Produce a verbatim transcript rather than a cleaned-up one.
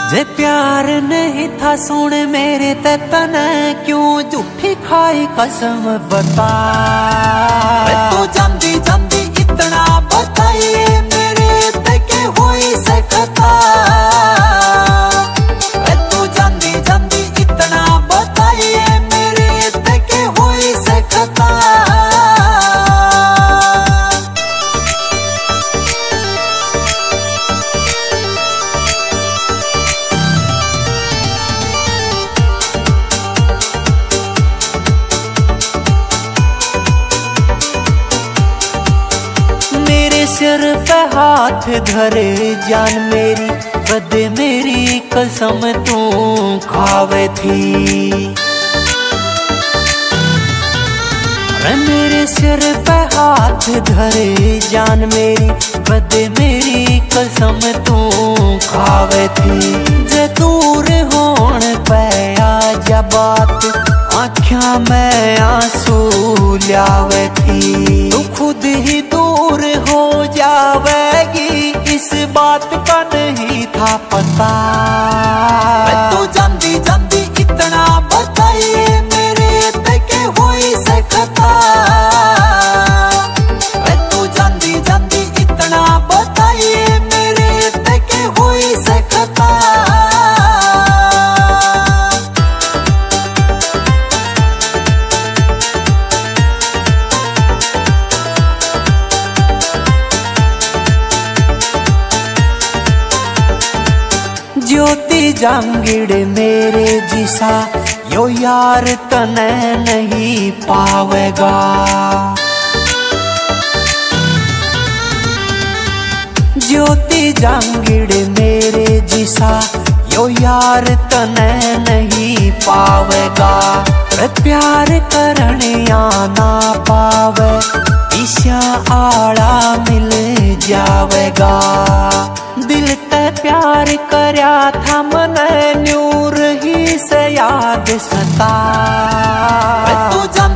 जे प्यार नहीं था सुन मेरे ते तने क्यों झूठी खाई कसम बता। तू जल्दी जल्दी इतना बताइए मेरे ते के होई सकता। तू जल्दी जल्दी इतना बताइए मेरे ते के होई सकता। सिर पे हाथ धरे जान मेरी बदे मेरी कसम तू खावे थी। मेरे सिर पे हाथ धरे जान मेरी बदे मेरी कसम तू खावे थी। जे दूर होन पे आ जा बात आँखियां में आंसू ल्यावे थी। तू खुद ही दूर हो जावेगी इस बात का नहीं था पता। तू जल्दी जल्दी इतना बताइए मेरे ते के होई सकता। तू जल्दी जल्दी इतना बताइए मेरे ते के होई सकता। ज्योति जांगिड़े मेरे जिसा यो यार तने नहीं पावेगा। ज्योति जांगिड़े मेरे जिसा यो यार तने नहीं पावेगा। प्यार करने आना पावे ईशा आड़ा मिल जावेगा। दिल ते प्यार करया था मने न्यूर ही से याद सता। तू